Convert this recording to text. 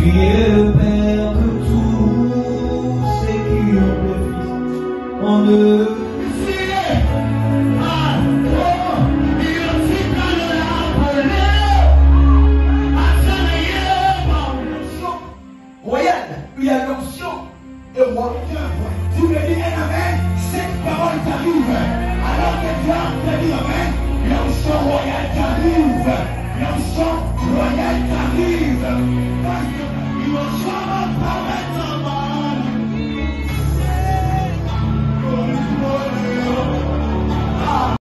est le Père de tous ceux qui ont le Fils en eux. Il y a l'onction et moi. Tu me dis un amen, cette parole t'arrive. Alors que tu as entendu amen, l'onction royale t'arrive. L'onction royale t'arrive.